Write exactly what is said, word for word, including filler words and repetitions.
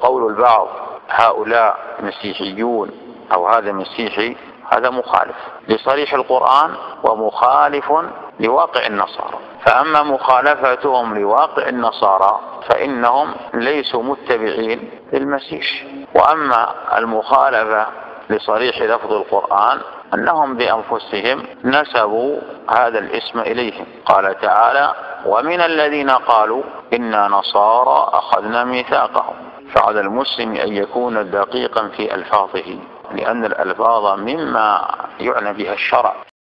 وقول البعض هؤلاء مسيحيون أو هذا مسيحي، هذا مخالف لصريح القرآن ومخالف لواقع النصارى. فأما مخالفتهم لواقع النصارى فإنهم ليسوا متبعين للمسيح، وأما المخالفة لصريح لفظ القرآن أنهم بأنفسهم نسبوا هذا الاسم إليهم. قال تعالى: ومن الذين قالوا إنا نصارى أخذنا ميثاقهم. فعلى المسلم أن يكون دقيقا في ألفاظه، لأن الألفاظ مما يعنى بها الشرع.